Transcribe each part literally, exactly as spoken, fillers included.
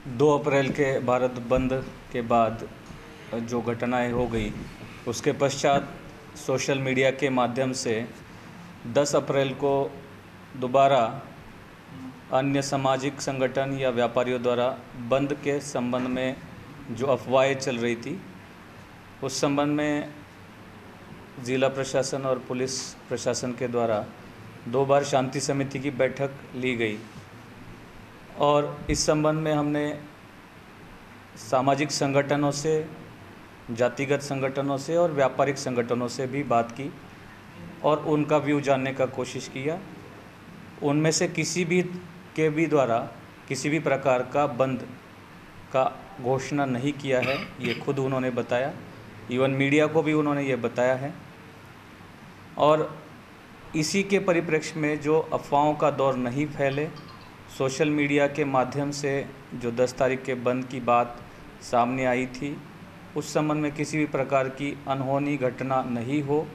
दो अप्रैल के भारत बंद के बाद जो घटनाएं हो गई, उसके पश्चात सोशल मीडिया के माध्यम से दस अप्रैल को दोबारा अन्य सामाजिक संगठन या व्यापारियों द्वारा बंद के संबंध में जो अफवाहें चल रही थी, उस संबंध में ज़िला प्रशासन और पुलिस प्रशासन के द्वारा दो बार शांति समिति की बैठक ली गई और इस संबंध में हमने सामाजिक संगठनों से, जातिगत संगठनों से और व्यापारिक संगठनों से भी बात की और उनका व्यू जानने का कोशिश किया। उनमें से किसी भी के भी द्वारा किसी भी प्रकार का बंद का घोषणा नहीं किया है, ये खुद उन्होंने बताया। इवन मीडिया को भी उन्होंने ये बताया है। और इसी के परिप्रेक्ष्य में जो अफवाहों का दौर नहीं फैले, सोशल मीडिया के माध्यम से जो दस तारीख के बंद की बात सामने आई थी, उस संबंध में किसी भी प्रकार की अनहोनी घटना नहीं हो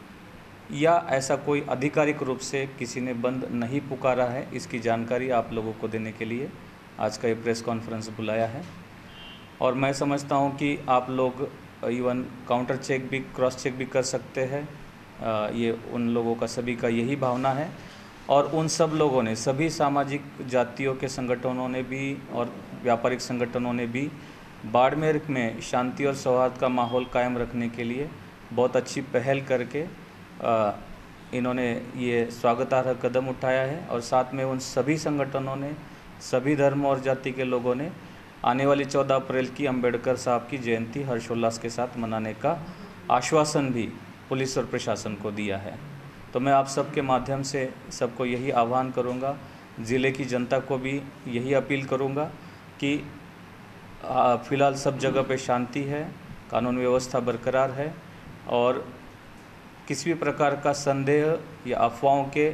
या ऐसा कोई आधिकारिक रूप से किसी ने बंद नहीं पुकारा है, इसकी जानकारी आप लोगों को देने के लिए आज का ये प्रेस कॉन्फ्रेंस बुलाया है। और मैं समझता हूँ कि आप लोग इवन काउंटर चेक भी, क्रॉस चेक भी कर सकते हैं। ये उन लोगों का, सभी का यही भावना है और उन सब लोगों ने, सभी सामाजिक जातियों के संगठनों ने भी और व्यापारिक संगठनों ने भी बाड़मेर में शांति और सौहार्द का माहौल कायम रखने के लिए बहुत अच्छी पहल करके आ, इन्होंने ये स्वागतार्ह कदम उठाया है। और साथ में उन सभी संगठनों ने, सभी धर्म और जाति के लोगों ने आने वाली चौदह अप्रैल की अंबेडकर साहब की जयंती हर्षोल्लास के साथ मनाने का आश्वासन भी पुलिस और प्रशासन को दिया है। तो मैं आप सबके माध्यम से सबको यही आह्वान करूंगा, ज़िले की जनता को भी यही अपील करूंगा कि फ़िलहाल सब जगह पे शांति है, कानून व्यवस्था बरकरार है और किसी भी प्रकार का संदेह या अफवाहों के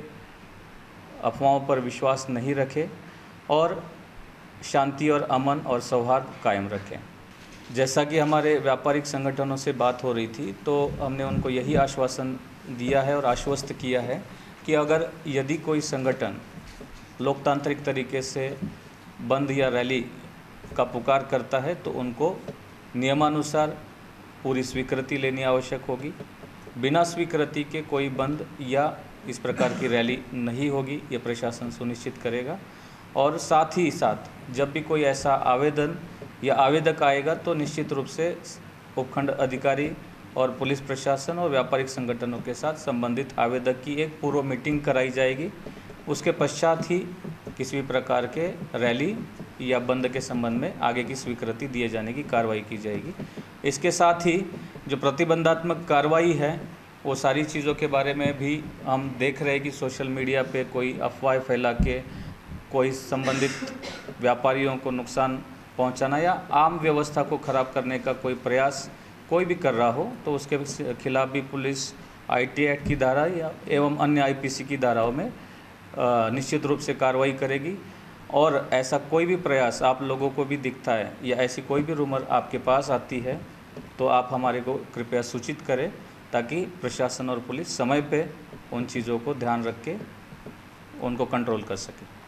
अफवाहों पर विश्वास नहीं रखें और शांति और अमन और सौहार्द कायम रखें। जैसा कि हमारे व्यापारिक संगठनों से बात हो रही थी, तो हमने उनको यही आश्वासन दिया है और आश्वस्त किया है कि अगर यदि कोई संगठन लोकतांत्रिक तरीके से बंद या रैली का पुकार करता है तो उनको नियमानुसार पूरी स्वीकृति लेनी आवश्यक होगी। बिना स्वीकृति के कोई बंद या इस प्रकार की रैली नहीं होगी, ये प्रशासन सुनिश्चित करेगा। और साथ ही साथ जब भी कोई ऐसा आवेदन या आवेदक आएगा तो निश्चित रूप से उपखंड अधिकारी और पुलिस प्रशासन और व्यापारिक संगठनों के साथ संबंधित आवेदक की एक पूर्व मीटिंग कराई जाएगी। उसके पश्चात ही किसी भी प्रकार के रैली या बंद के संबंध में आगे की स्वीकृति दिए जाने की कार्रवाई की जाएगी। इसके साथ ही जो प्रतिबंधात्मक कार्रवाई है, वो सारी चीज़ों के बारे में भी हम देख रहे हैं कि सोशल मीडिया पे कोई अफवाह फैला के कोई संबंधित व्यापारियों को नुकसान पहुंचाना या आम व्यवस्था को ख़राब करने का कोई प्रयास कोई भी कर रहा हो तो उसके खिलाफ भी पुलिस आईटी एक्ट की धारा या एवं अन्य आईपीसी की धाराओं में निश्चित रूप से कार्रवाई करेगी। और ऐसा कोई भी प्रयास आप लोगों को भी दिखता है या ऐसी कोई भी रूमर आपके पास आती है तो आप हमारे को कृपया सूचित करें ताकि प्रशासन और पुलिस समय पे उन चीज़ों को ध्यान रख के उनको कंट्रोल कर सके।